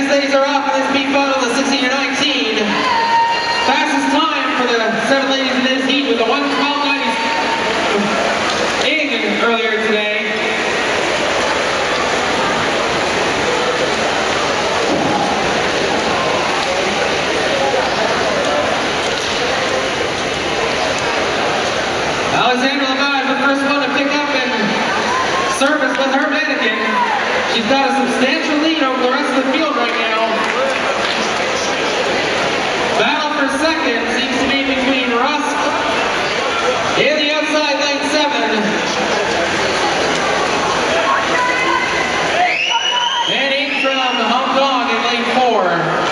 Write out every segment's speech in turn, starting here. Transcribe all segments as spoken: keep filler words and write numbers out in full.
ladies are off in this beat battle, the sixteen to nineteen. Fastest time for the seven ladies in this heat with the one twelve ninety in earlier today. Alexandra Levine, the first one to pick up and service with her mannequin. She's got a substantial lead over the rest of the field right now. Battle for second seems to be between Rusk in the outside lane seven and in from Hong Kong in lane four.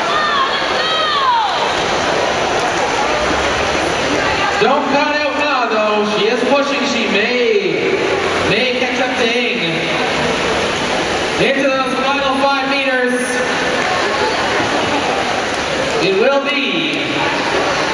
Don't cut out now though, she is pushing, she may, may catch up to Ing. Into those final five meters, it will be